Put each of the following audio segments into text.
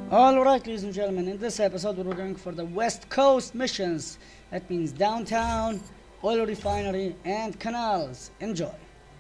Alright, ladies and gentlemen, in this episode we're going for the West Coast missions. That means downtown, oil refinery, and canals. Enjoy.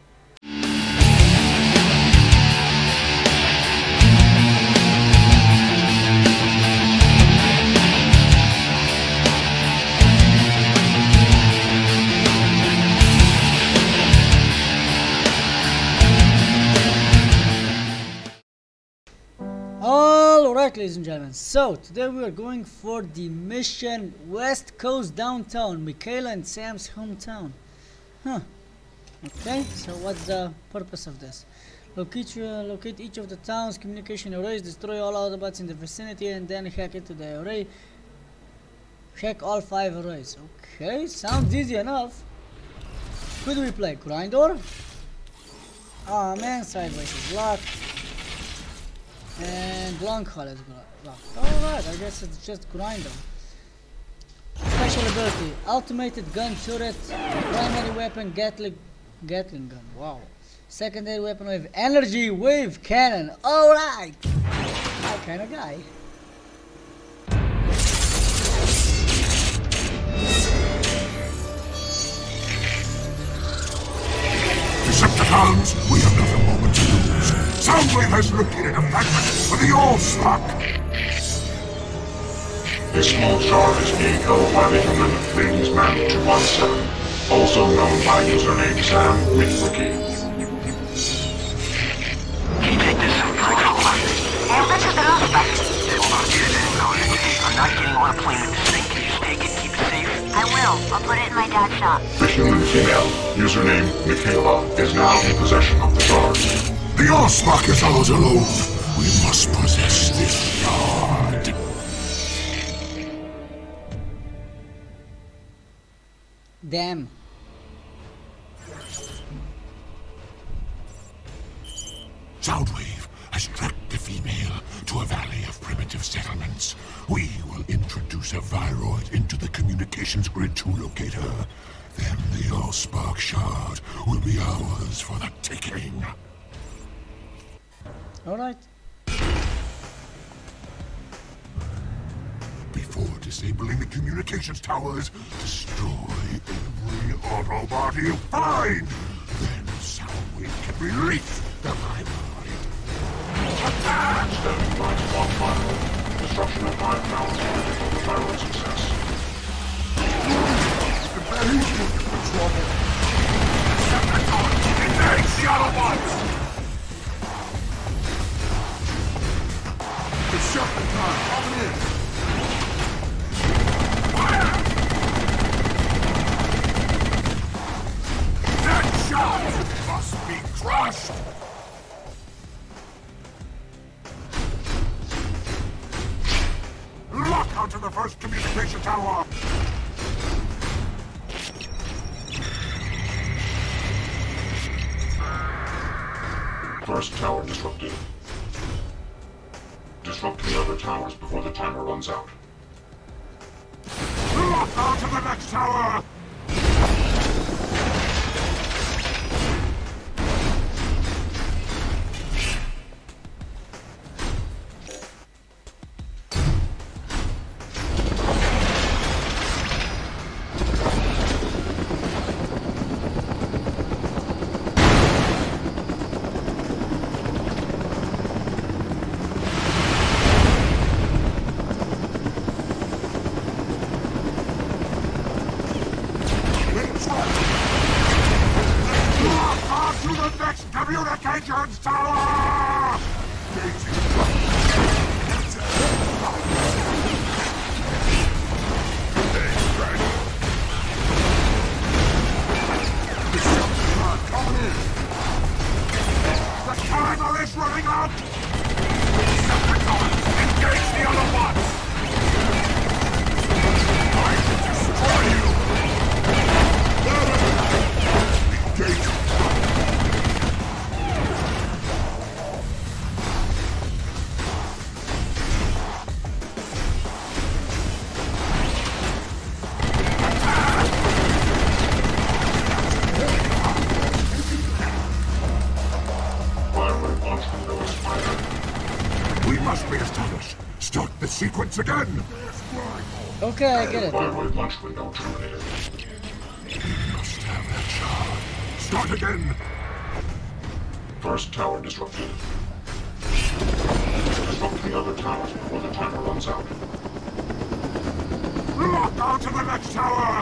Alright, ladies and gentlemen, so today we are going for the mission West Coast downtown, Michaela and Sam's hometown. Okay, so what's the purpose of this? Locate each of the town's communication arrays, destroy all Autobots in the vicinity, and then hack into the array. Hack all 5 arrays. Okay, sounds easy enough. Who do we play? Grinder? Oh man, sideways is locked. And long haul is locked. Alright, I guess it's just grinder. Special ability, automated gun turret, primary weapon, Gatling gun. Wow. Secondary weapon with energy wave cannon. Alright! My kind of guy. Decepticons, we have not a moment to lose. Soundwave has located a fragment for the Allspark. A small shard is being held by the human Ladies Man 217, also known by username Sam Wiki. Can you take this? Yeah, this is the Luxoflux. I'm not getting on a plane with this thing. Can you just take it, keep it safe? I will. I'll put it in my dad's shop. The human female, username Michaela, is now in possession of the shard. The Allspark is ours alone. We must possess this shard. Damn. Soundwave has tracked the female to a valley of primitive settlements. We will introduce a viroid into the communications grid to locate her. Then the Allspark shard will be ours for the taking. Alright. Before disabling the communications towers, destroy every Autobot you find! Then Soundwave can release the viroid. Standing by to 1 mile. Destruction of 5 pounds critical to viral success. The berries looking for trouble. Decepticons, engage the Autobots! Decepticons, coming in! Fire! That shot must be crushed! Lock onto the first communication tower! First tower disrupted. Disrupt the other towers before the timer runs out. Lock onto the next tower! Re-establish. Start the sequence again. Okay, I get it. Thyroid launch window terminated. Must have that shard. Start again. First tower disrupted. Disrupt the other towers before the timer runs out. Lock onto the next tower.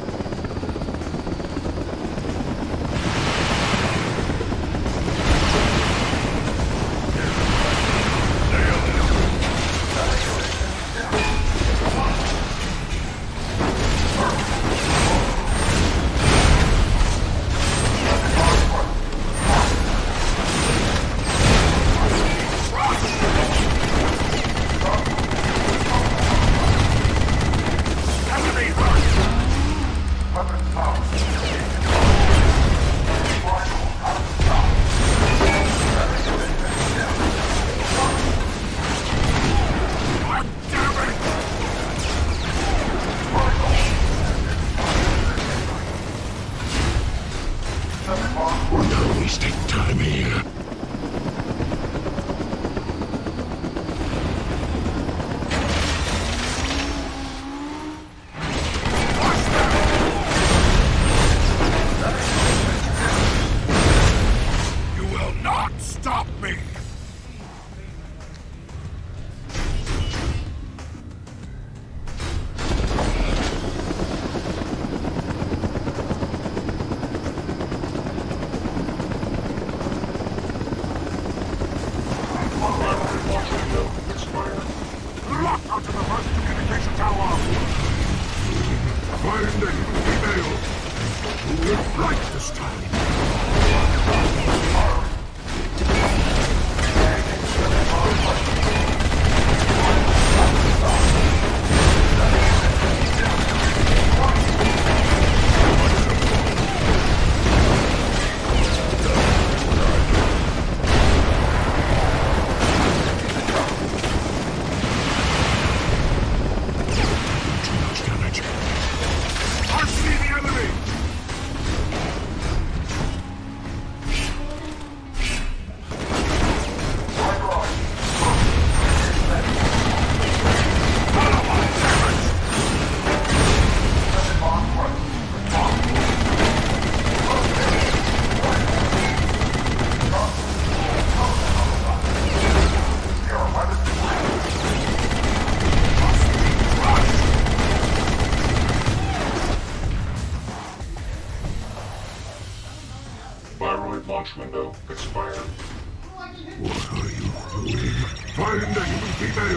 Launch window expired. What are you doing? Find a human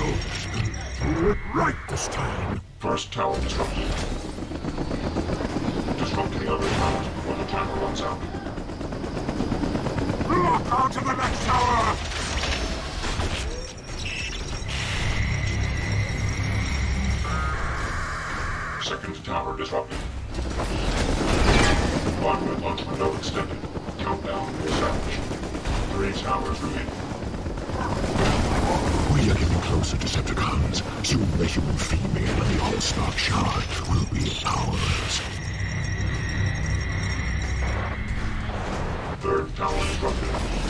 female! Do it right this time! First tower disrupted. Disrupt the other towers before the timer runs out. Lock onto the next tower! Second tower disrupted. Onward launch window extended. Countdown established. 3 towers remain. We are getting closer, Decepticons. Soon the human female and the All-Spark Shard will be ours. Third tower disrupted.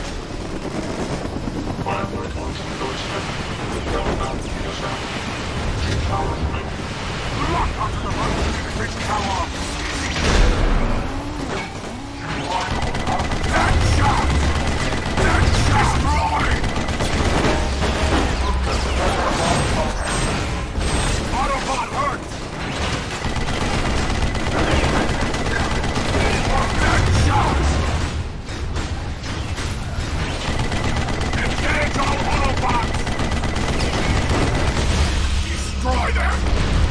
Onward launch window extended. Countdown established. 2 towers remain. Lock onto the first communication tower! Headshot! Destroy! Autobot hurt! Headshot! Engage all Autobots! Destroy them!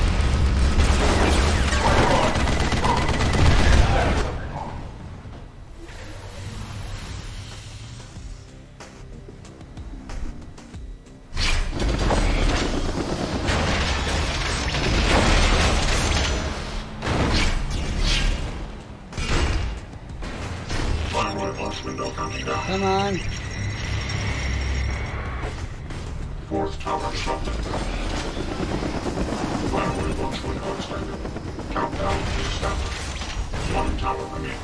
Window counting down. Come on. 4th tower disrupted. Finally, launch window extended. Countdown established. 1 tower remaining.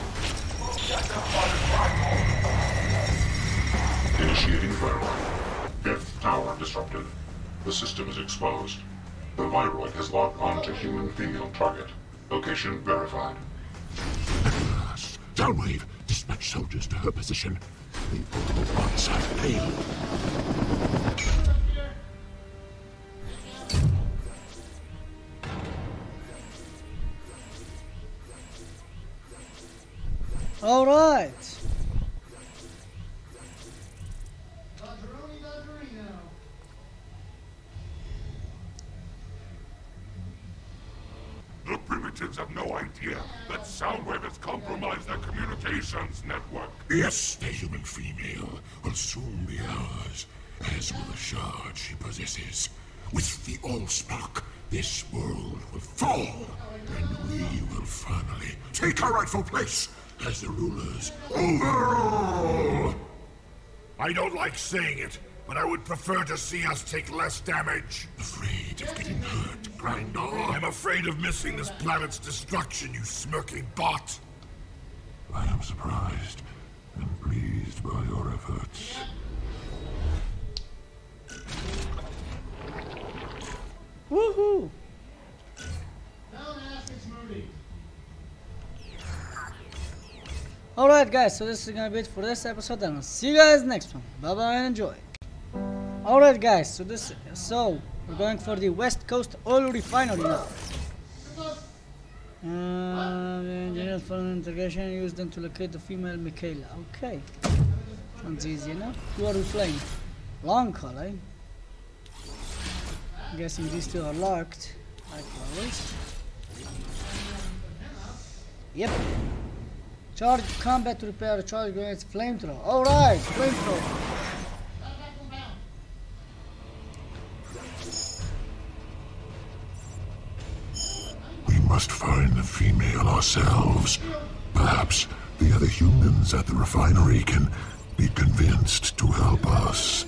Initiating firewall. 5th tower disrupted. The system is exposed. The Viroid has logged on to human female target. Location verified. Soundwave, dispatch soldiers to her position. The all on-site payload. All right. The primitives have no idea that Soundwave has compromised their communications network. Yes, the human female will soon be ours, as will the shard she possesses. With the Allspark, this world will fall, and we will finally take our rightful place as the rulers overall. I don't like saying it, but I would prefer to see us take less damage. Afraid of getting hurt, Grinder? I'm afraid of missing this planet's destruction, you smirking bot. I am surprised and pleased by your efforts. Woohoo! Alright guys, so this is gonna be it for this episode, and I'll see you guys next one. Bye bye and enjoy. Alright guys, so we're going for the West Coast Oil Refinery now. The engineers for an interrogation used them to locate the female Michaela. Okay. Sounds easy enough. Who are we flying? Long haul, eh? Guessing these two are locked, like always. Yep. Charge combat repair, charge grenades, flamethrower. Alright, flamethrower. We must find the female ourselves. Perhaps the other humans at the refinery can be convinced to help us.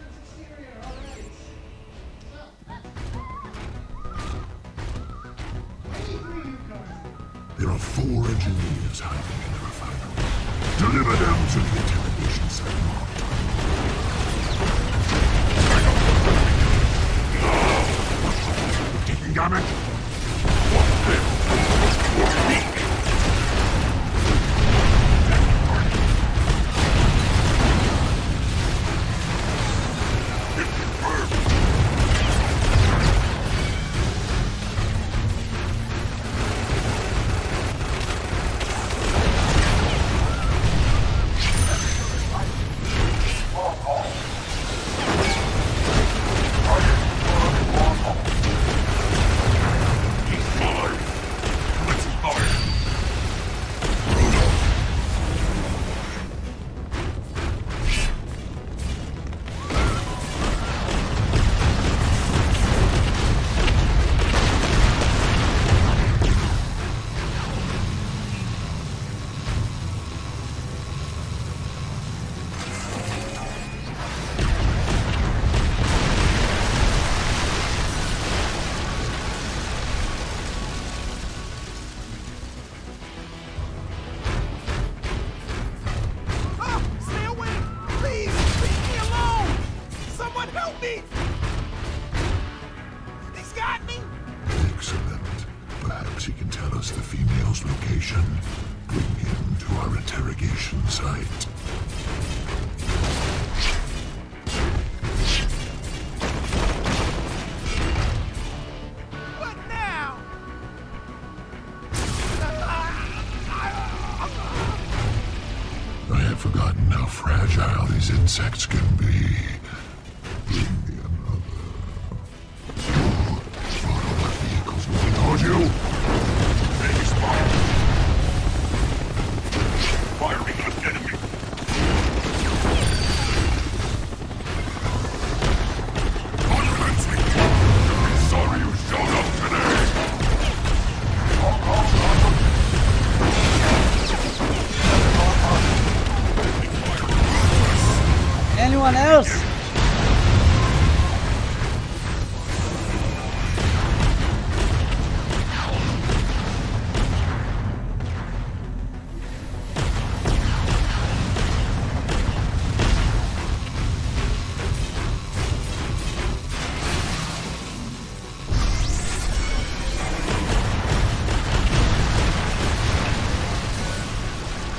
There are 4 engineers hiding in the refinery. Deliver them to the interrogation center. Taking damage? What's this? Location. Bring him to our interrogation site. What now? I have forgotten how fragile these insects can be. Bring me another. Autobot vehicles moving toward you. Firing on enemy. Unrelenting. Sorry you showed up today. Anyone else?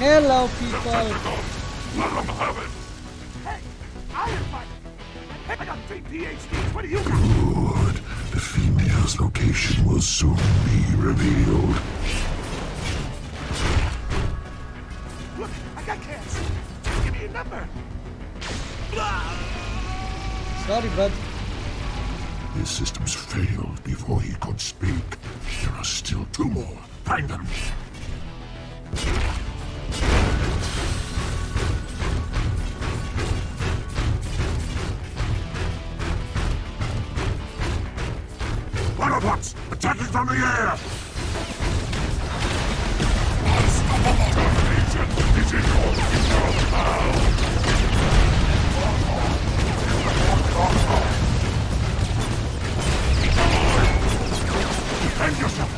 Hello, people. Let them have it. Hey, Iron Mike. I got 3 PhDs. What do you got? Good. The female's location will soon be revealed. Look, I got cancer. Give me a number. Sorry, bud. His systems failed before he could speak. There are still 2 more. Find them. Autobots, attacking from the air. Domination is in your control now. Defend yourself.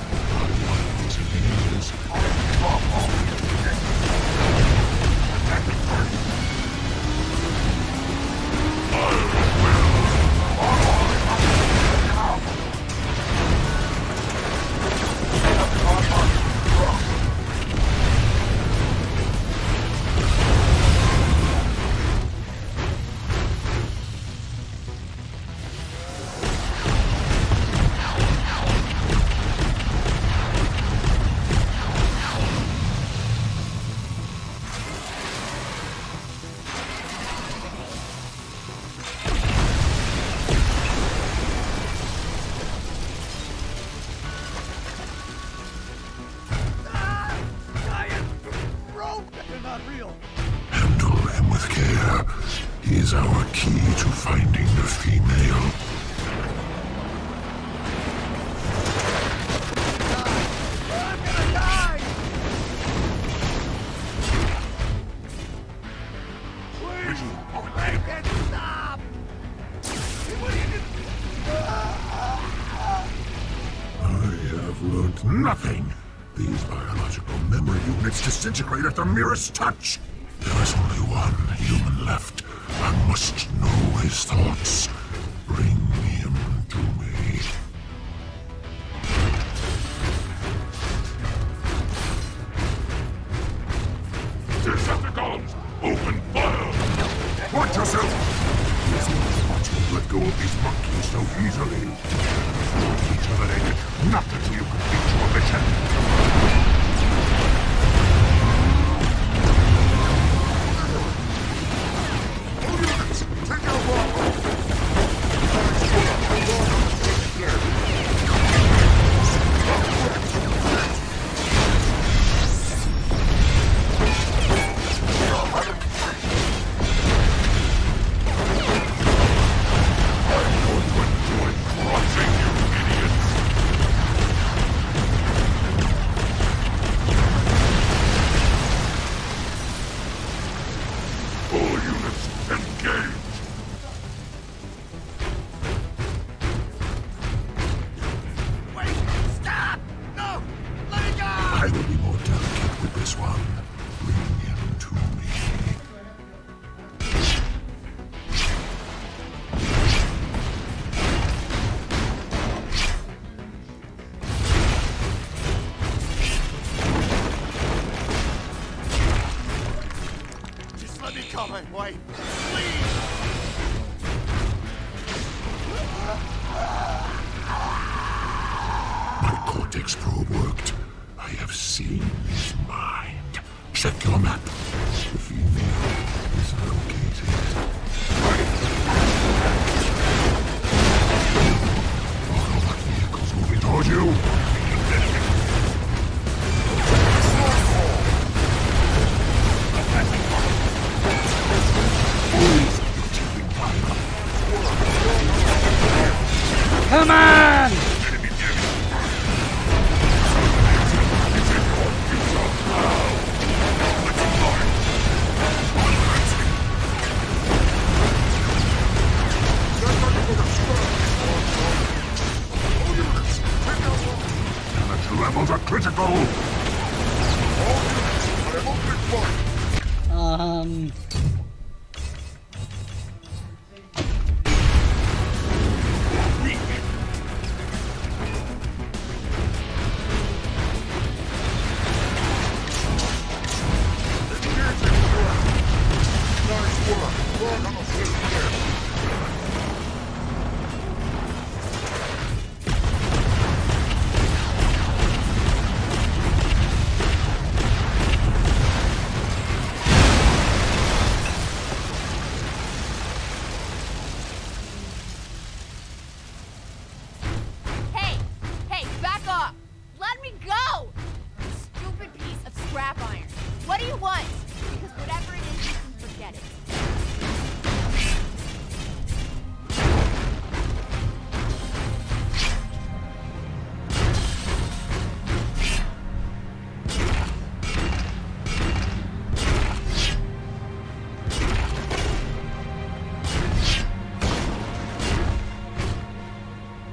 Handle him with care. He is our key to finding the female. I have learned nothing. These biological memory units disintegrate at the merest touch. There is only one human left. I must know his thoughts. Bring him to me. Decepticons, open fire. Watch yourself! These robots won't let go of these monkeys so easily. He's eliminated. Not until you complete your mission. Take out one! I will be more delicate with this one. Bring him to me. Just let me come and wait. My cortex probe worked. I have seen his mind. Check your map. The female is located. Autobot vehicles moving toward you. Come on! Damage levels are critical.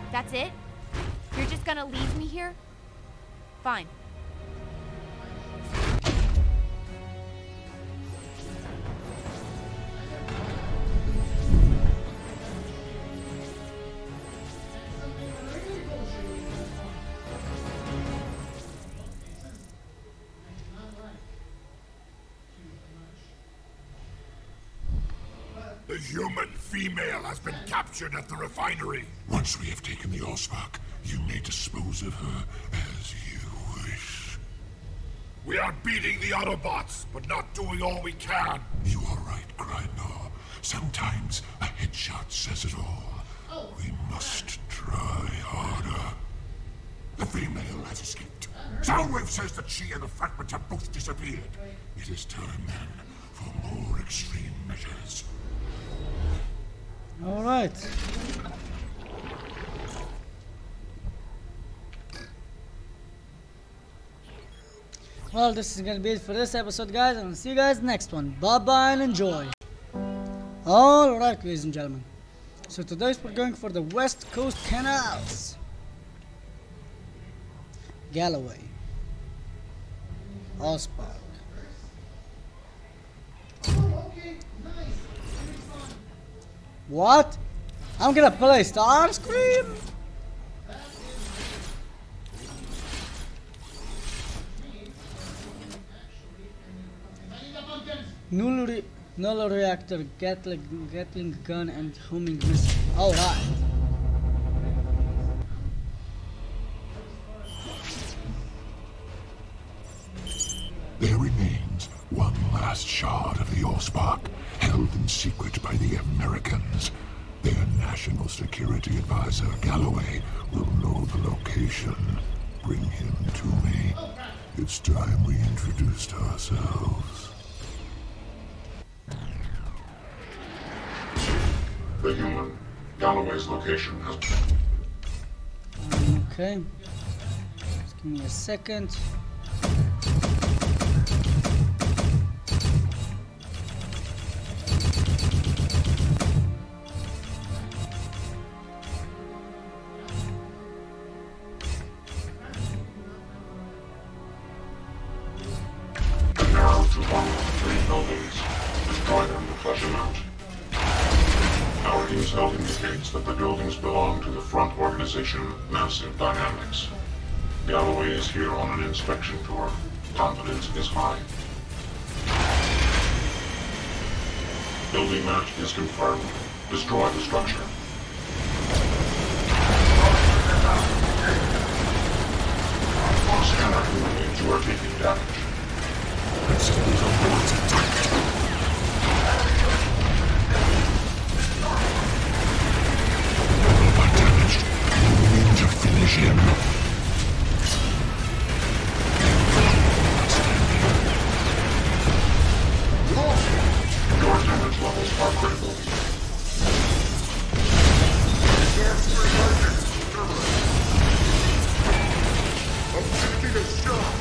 That's it? You're just gonna leave me here? Fine. The human female has been captured at the refinery. Once we have taken the Allspark, you may dispose of her as you wish. We are beating the Autobots, but not doing all we can. You are right, Grindor. Sometimes a headshot says it all. We must try harder. The female has escaped. Soundwave says that she and the fragment have both disappeared. It is time, then, for more extreme measures. All right. Well, this is gonna be it for this episode, guys, and I'll see you guys next one. Bye bye and enjoy. All right, ladies and gentlemen. So today we're going for the West Coast Canals. Galloway. Allspark. What? I'm gonna play Starscream? Null reactor, Gatling gun, and homing missile. Alright. There remains one last shard of the Allspark, held in secret by the Americans. Their national security advisor, Galloway, will know the location. Bring him to me. It's time we introduced ourselves. The human. Galloway's location has... Okay. Just give me a second. Intel indicates that the buildings belong to the front organization, Massive Dynamics. Galloway is here on an inspection tour. Confidence is high. Building match is confirmed. Destroy the structure. Scanner indicates you are taking damage. Finish him. Your damage levels are critical. I'm taking a shot.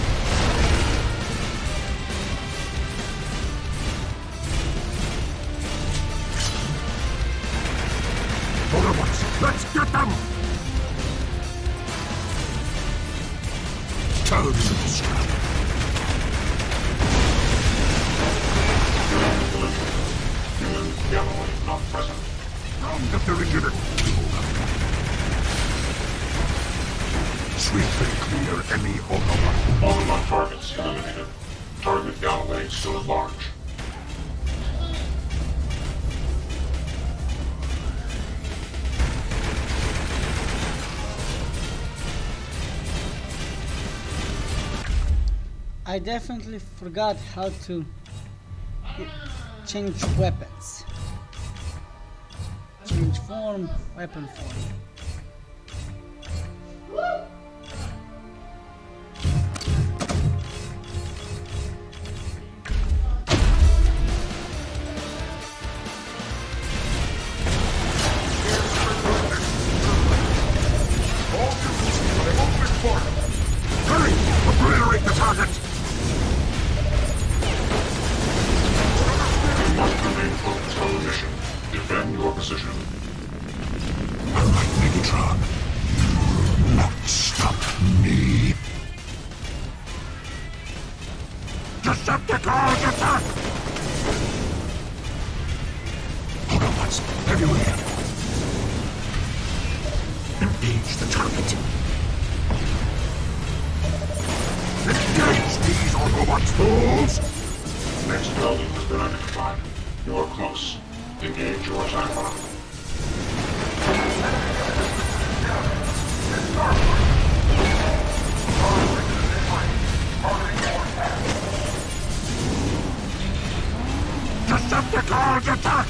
Autobots, let's get them! Galloway not present. If they're unit, swiftly clear any Autobot. Autobot targets eliminated. Target Galloway still at large. I definitely forgot how to change weapons. Change form, weapon form. Hurry! Obliterate the target! You must remain focused on the mission. Defend your position. A lightning Megatron. You will not stop me. Decepticons attack! Autobots everywhere. Engage the target. Engage these Autobots, fools! Next building has been identified. You are close. Engage your attack run. Decepticons attack!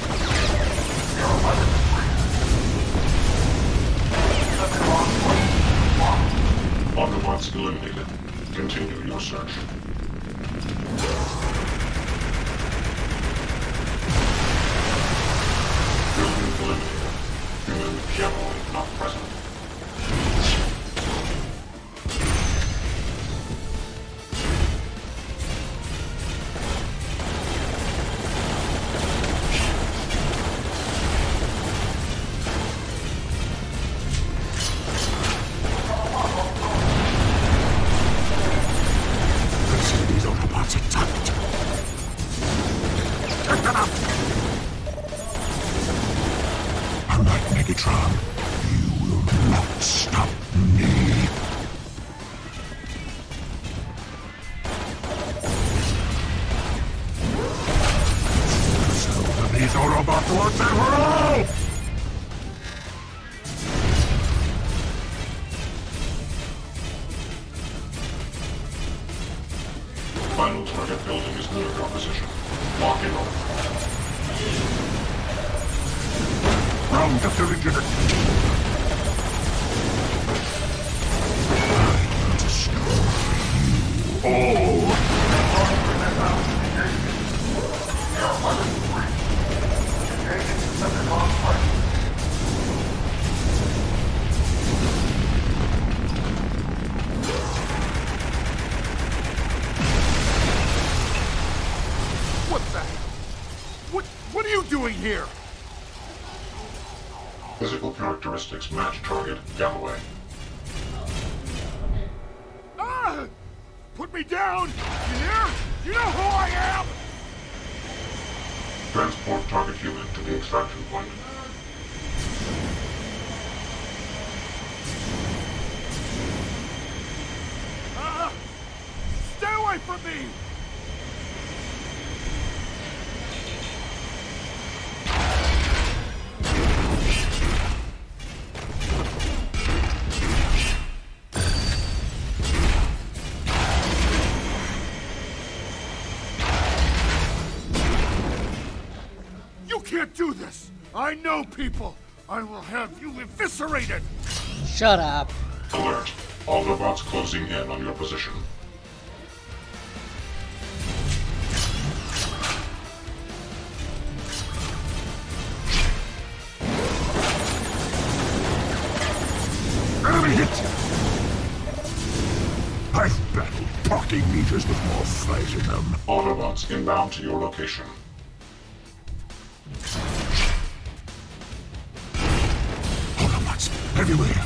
Autobots eliminated. Continue your search. Building eliminated. Human generally not present. These Autobots attacked. Take them out! Unlike Megatron, you will not stop me. So these Autobots once and for all! Final target building is near your position. Lock in on. Round up the engine. I will destroy you all. What the? What are you doing here? Physical characteristics match target Galloway. Ah! Put me down! You hear? You know who I am? Transport target human to the extraction point. Stay away from me! You can't do this! I know people! I will have you eviscerated! Shut up. Alert. Autobots closing in on your position. Enemy hit! I've battled parking meters with more fight in them. Autobots inbound to your location. Autobots everywhere.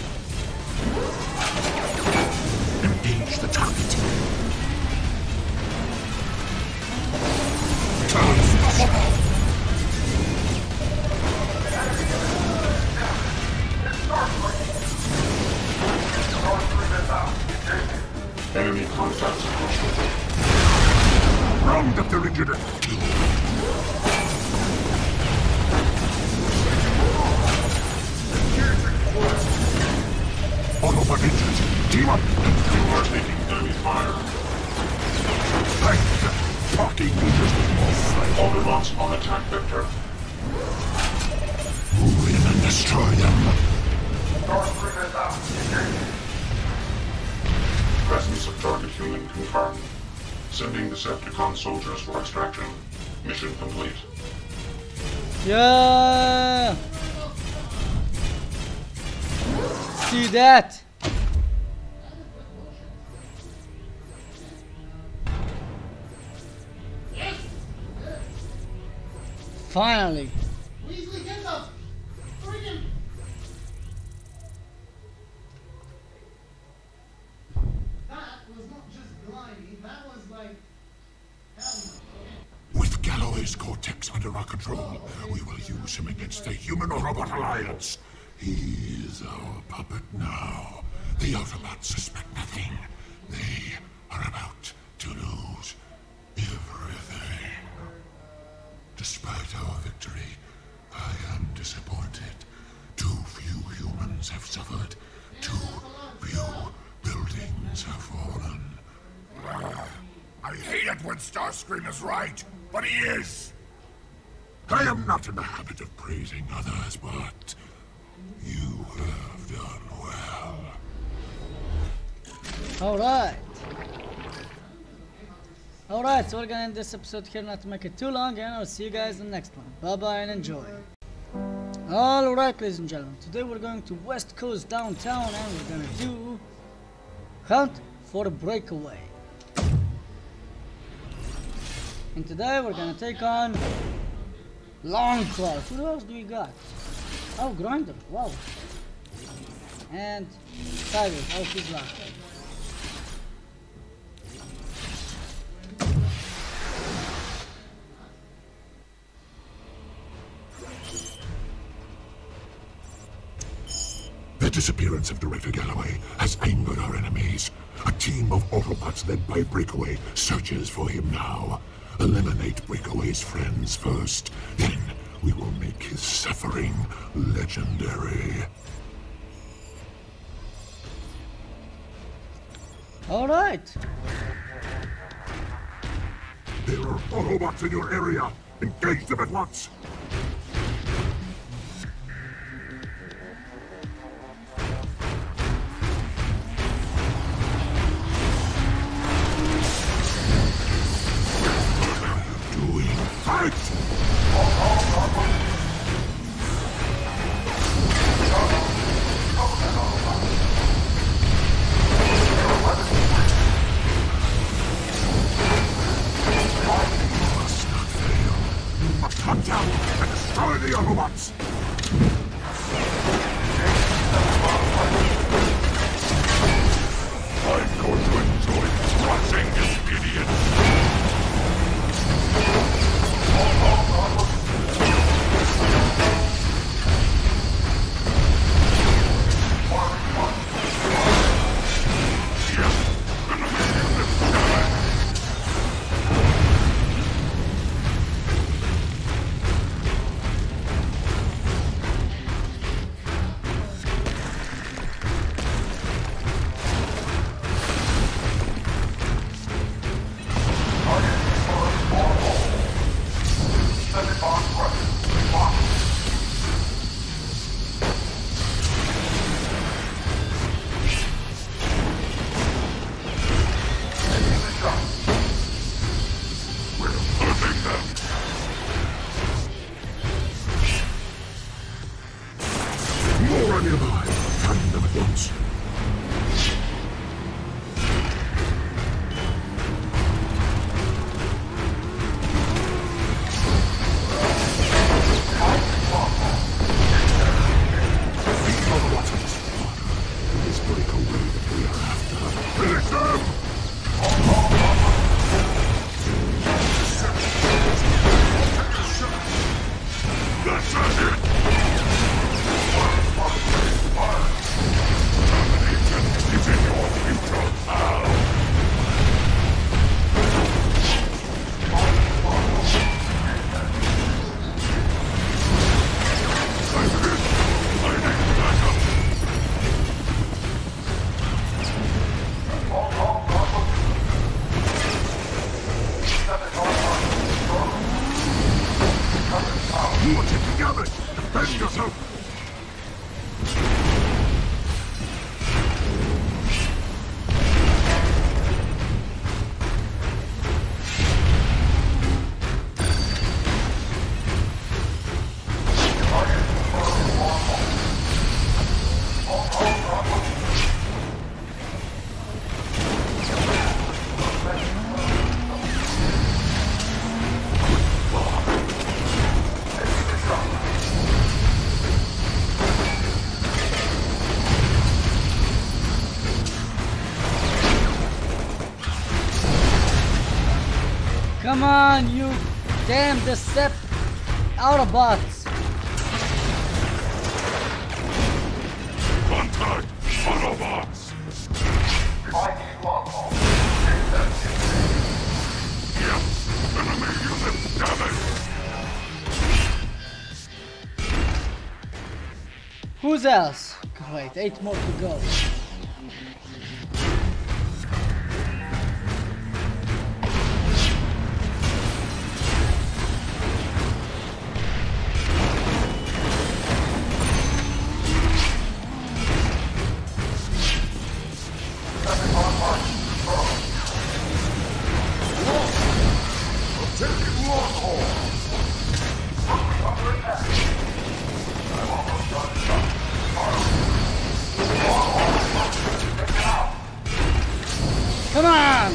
Engage the target. Unstoppable! Enemy contacts approaching. Round up the rigid. Autobot engines, team up! You are taking enemy fire. I've battled parking meters with more fight. Autobots on attack vector. Move in and destroy them. Presence of target human confirmed. Sending Decepticon soldiers for extraction. Mission complete. Yeah. See that? Finally. Tech's under our control. We will use him against the Human-Autobot Alliance. He is our puppet now. The Autobots suspect nothing. They are about to lose everything. Despite our victory, I am disappointed. Too few humans have suffered. Too few buildings have fallen. I hate it when Starscream is right, but he is! I am not in the habit of praising others, but you have done well. Alright, so we're gonna end this episode here, not to make it too long, and I'll see you guys in the next one. Bye bye and enjoy. Alright, ladies and gentlemen, today we're going to West Coast downtown and we're gonna do Hunt for a Breakaway. And today we're gonna take on Longclaw. Who else do we got? Oh, Grinder, wow. And Tiger, oh, he's locked. The disappearance of Director Galloway has angered our enemies. A team of Autobots led by Breakaway searches for him now. Eliminate Breakaway's friends first, then we will make his suffering legendary. Alright. There are Autobots in your area. Engage them at once. Hunt down and destroy the Autobots! I'm going to enjoy crushing this idiot! Nearby, find them at once. This breakaway that we are after. Finish them! That's it! It's in your future now! You are taking damage! Defend yourself! Come on, you Damn Autobots! Contact! Autobots! Yep, enemy unit damaged! Who's else? Wait, 8 more to go. Come on!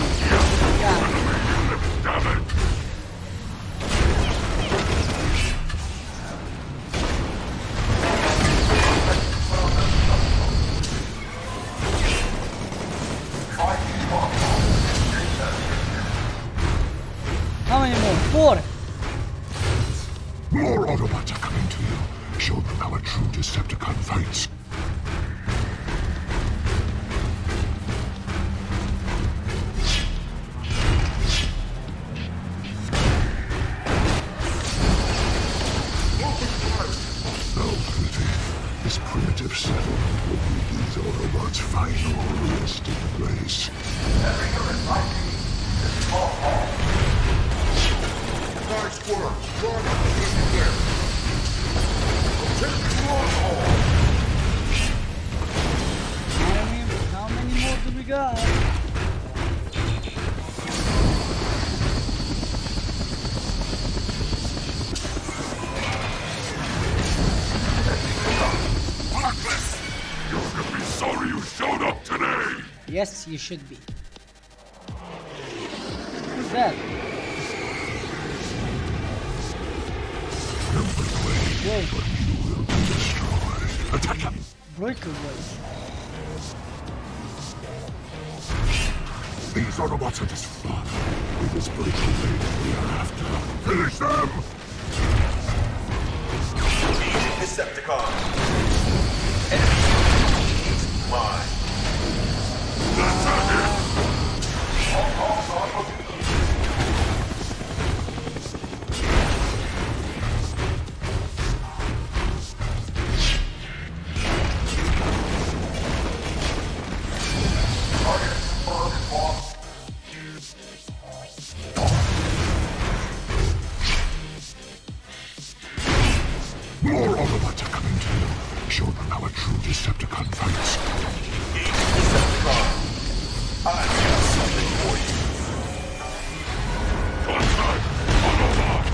How many more? 4! More Autobots are coming to you. Show them how a true Decepticon fights. This primitive settlement will be these Autobots' final resting place. Nice work! Join up with you there! Take the long haul! How many more do we got? You're gonna be sorry you showed up today! Yes, you should be. Who's that? Whoa. But you will be destroyed. Attack them! Breakaway. These Autobots are just fun. We just break away what we are after. Finish them! Decepticons. Enemy is mine. That's it! More Autobots are coming to you. Show them how a true Decepticon fights. Decepticon. I have something for you. Contact! Autobots!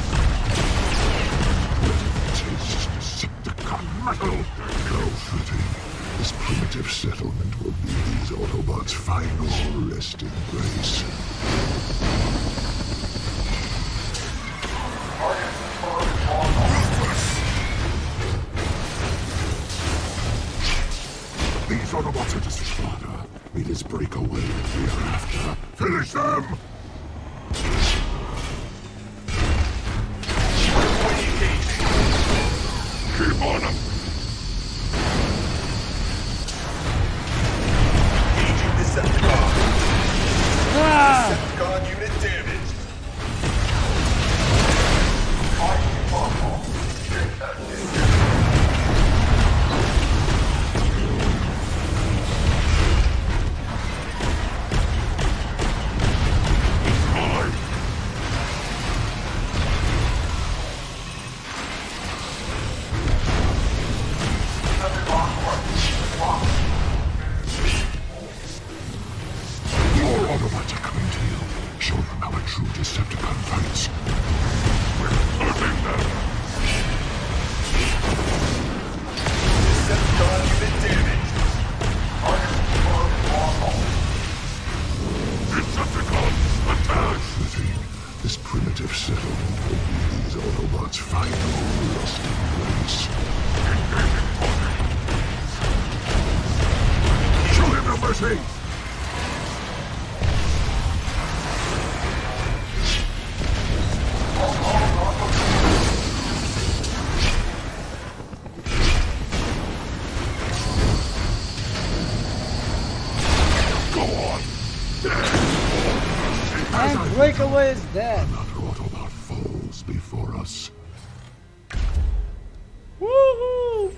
Taste Decepticon metal. How fitting. This primitive settlement will be these Autobots' final resting place. These Autobots are just fodder. We just break away what we are after. Finish them! Keep on them! Engaging Decepticon. Ah! Decepticon unit damaged. More Autobots are coming to you. Show them how a true Decepticon fights. We're hurting them! Decepticon unit damaged. Decepticons, attack! Fitting. This primitive settlement will be these Autobots' final resting place. Show him no mercy! breakaway is dead. Another Autobot falls before us. Woohoo!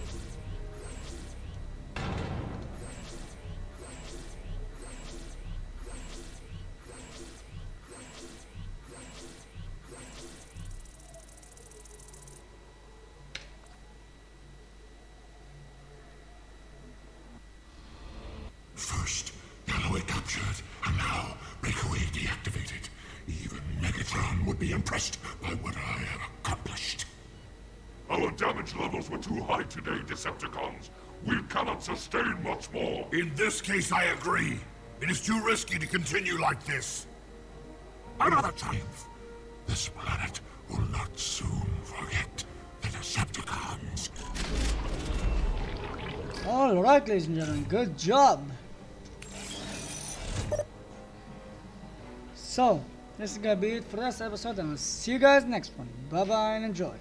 First, Galloway captured, and now breakaway deactivated. Even Megatron would be impressed by what I have accomplished. Our damage levels were too high today, Decepticons. We cannot sustain much more. In this case, I agree. It is too risky to continue like this. Another triumph. This planet will not soon forget the Decepticons. Alright, ladies and gentlemen, good job. So, this is gonna be it for this episode, and I'll see you guys next one. Bye bye and enjoy.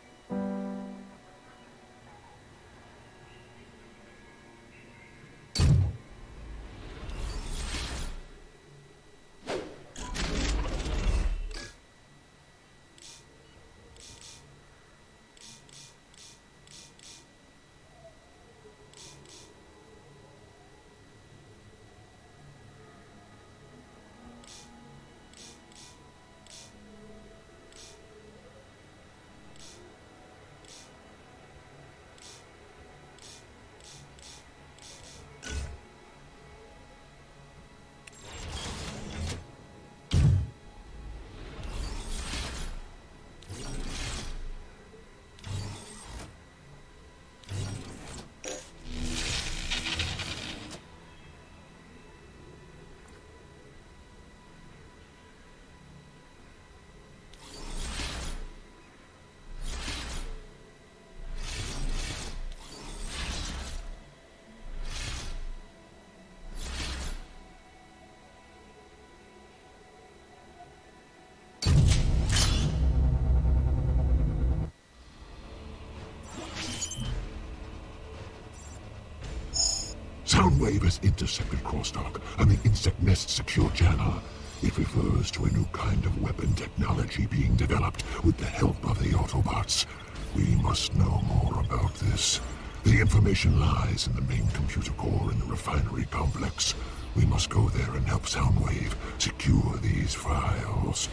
Soundwave has intercepted crosstalk on the insect nest secure channel. It refers to a new kind of weapon technology being developed with the help of the Autobots. We must know more about this. The information lies in the main computer core in the refinery complex. We must go there and help Soundwave secure these files.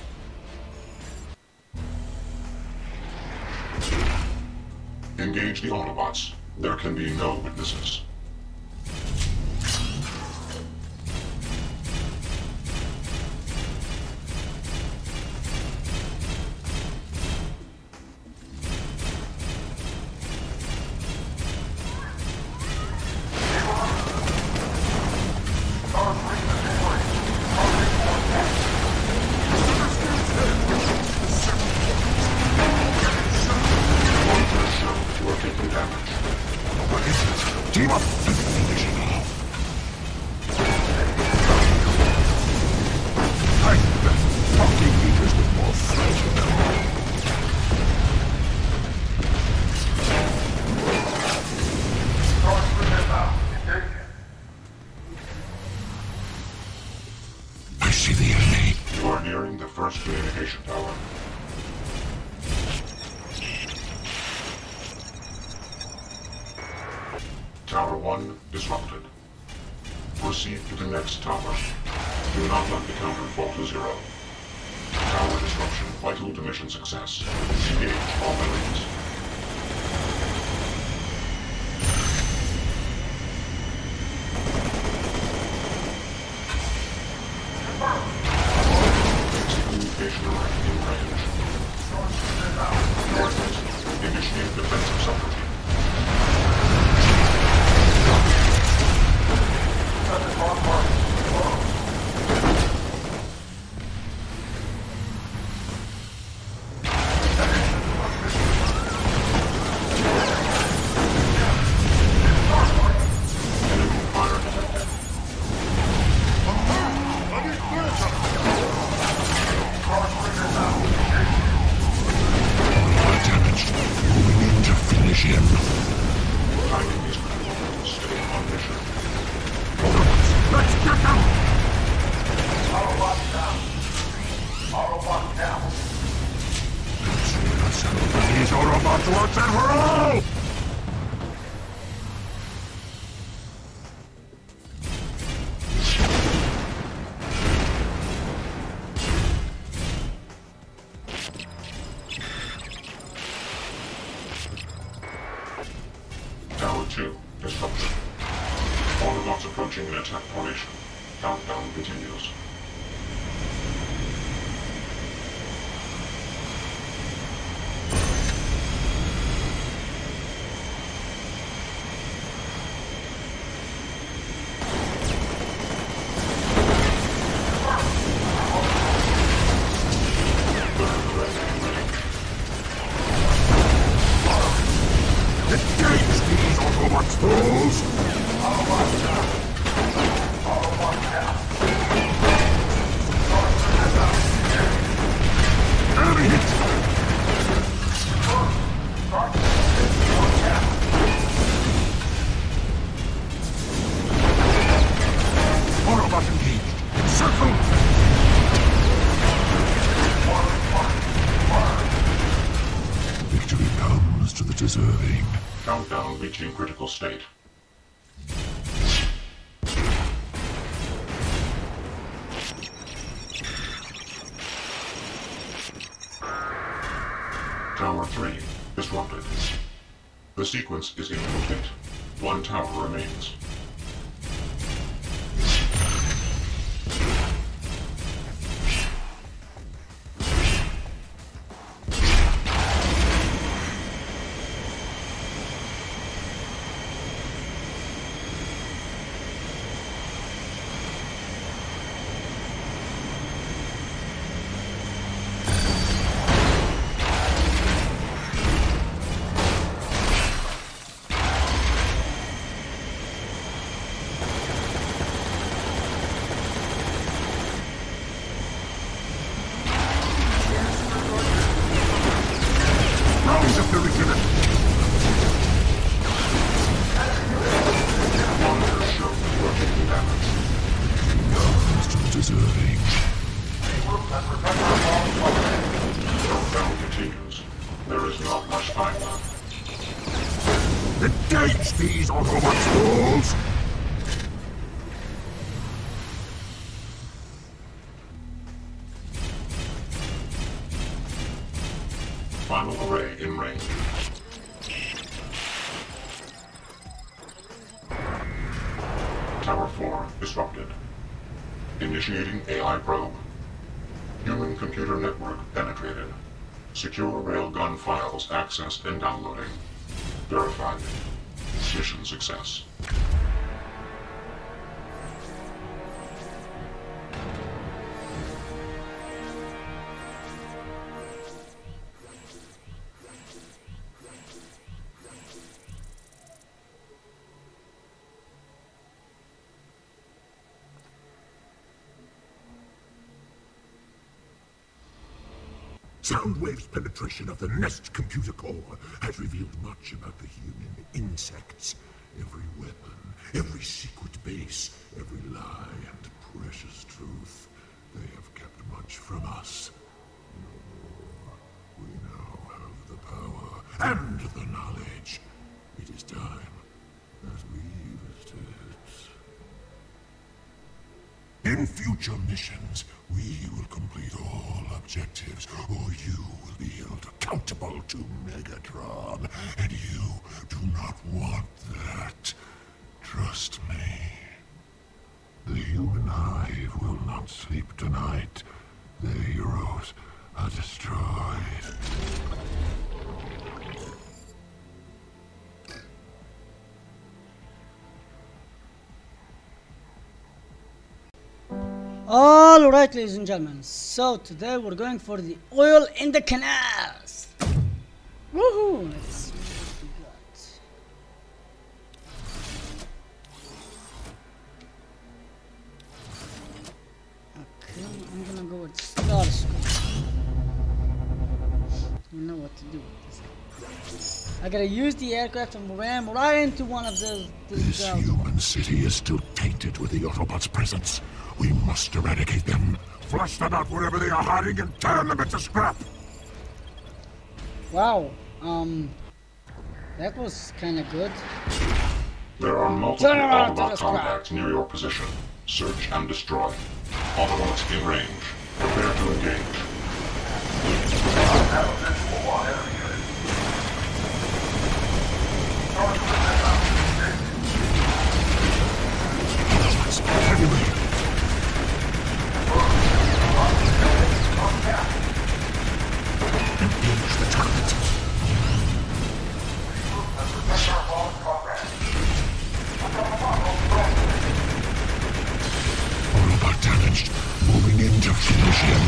Engage the Autobots. There can be no witnesses. Team up! Finish it off! I'm the best talking leaders with more flesh. I see the enemy. You are nearing the first communication tower. Tower 1 disrupted. Proceed to the next tower. Do not let the counter fall to 0. Tower disruption vital to mission success. Engage all enemies. Communication array in range. Northeast. Initiate defensive subroutine. Decepticons approaching in attack formation. Countdown continues. Deserving. Countdown reaching critical state. Tower 3 disrupted. The sequence is incomplete. One tower remains. Deserving. Countdown continues. There is not much time left. Engage these Autobots fools! Final array in range. Tower 4 disrupted. Initiating AI probe. Human-computer network penetrated. Secure railgun files accessed and downloading. Verified. Mission success. Soundwave's penetration of the Nest computer core has revealed much about the human insects. Every weapon, every secret base, every lie and precious truth. They have kept much from us. We now have the power and the knowledge. It is time that we used it. In future missions, we will complete all objectives, or you will be held accountable to Megatron, and you do not want that. Trust me. The human hive will not sleep tonight. Their heroes are destroyed. Alright, ladies and gentlemen, so today we're going for the oil in the canals. Woohoo! Let's see what we got. Okay, I'm gonna go with Starscope. You know what to do with this. I gotta use the aircraft and ram right into one of those. This human city is still tainted with the Autobots' presence. We must eradicate them. Flush them out wherever they are hiding and turn them into scrap. Wow, that was kind of good. There are multiple Autobot contacts near your position. Search and destroy. Autobots in range. Prepare to engage. finish him.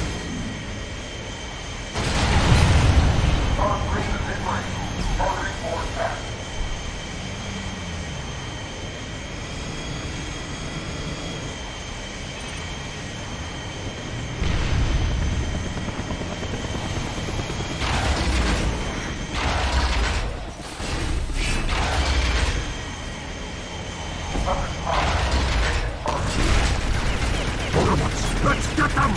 Let's get them!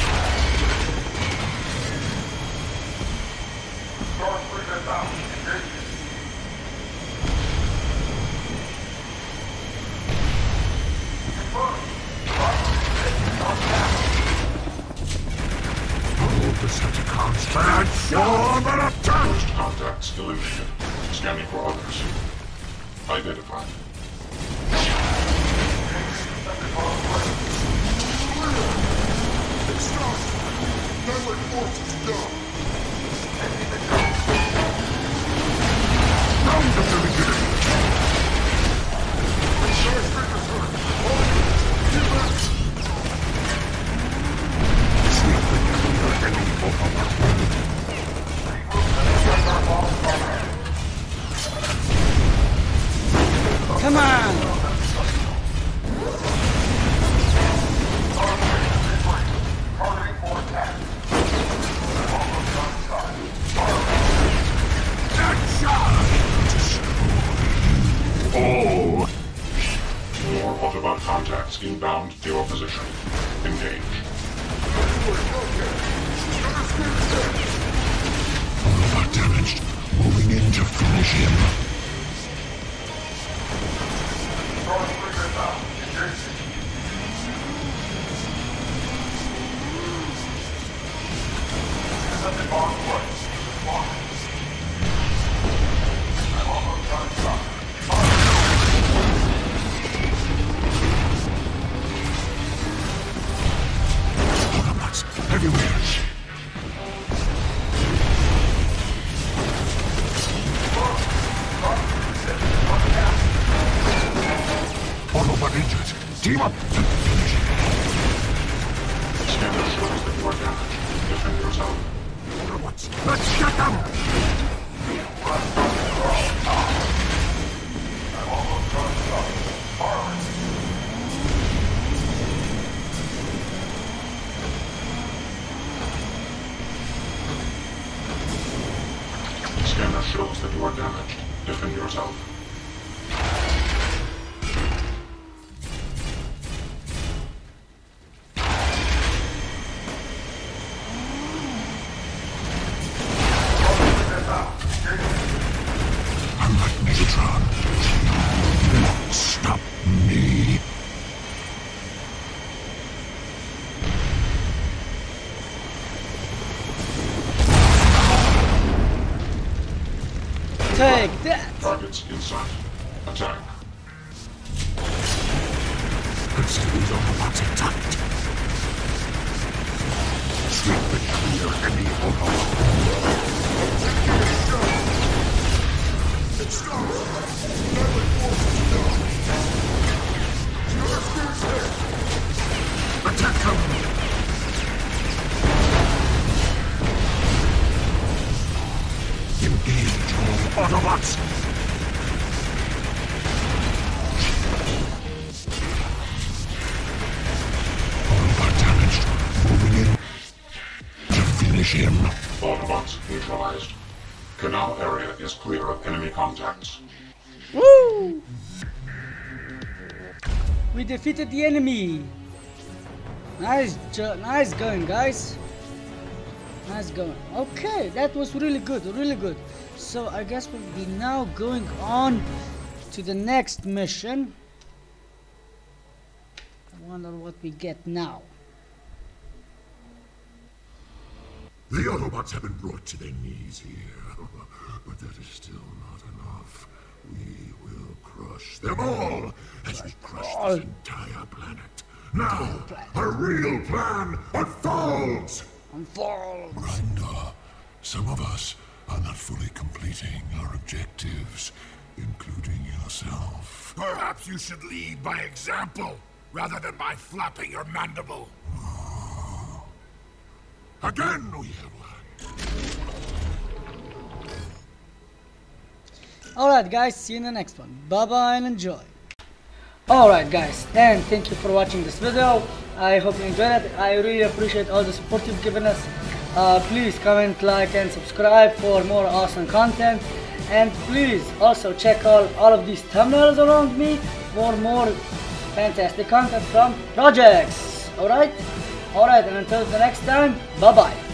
Decepticons transform and attack! First contacts eliminated. Scanning for others. Identified. Come on! Oh! More Autobot contacts inbound to your position. Engage. Autobot damaged. Moving in to finish him. Autobots everywhere. Autobot injured. Team up to finish him. Scanner shows that you are damaged. Defend yourself. Autobots, let's get them! Scanner shows that you are damaged. Defend yourself. Unlike Megatron, you will not stop me. Take that! Targets in sight. Attack. Consider these Autobots attacked. Sweep and clear any Autobot. Attack them! Engage all Autobots! Autobot damaged. Moving in to finish him. Autobots neutralized. Canal area is clear of enemy contacts. Woo! We defeated the enemy. Nice going, guys. Nice going. Okay, that was really good, really good. So I guess we'll be now going on to the next mission. I wonder what we get now. The Autobots have been brought to their knees here, but that is still not enough. We will crush them all as we crush this entire planet. Now, a real plan unfolds! Grindr, some of us are not fully completing our objectives, including yourself. Perhaps you should lead by example, rather than by flapping your mandible. Again! Alright guys, see you in the next one. Bye bye and enjoy. Alright guys, and thank you for watching this video. I hope you enjoyed it. I really appreciate all the support you've given us. Please comment, like and subscribe for more awesome content. And please also check out all of these thumbnails around me for more fantastic content from projects. Alright, and until the next time, bye bye.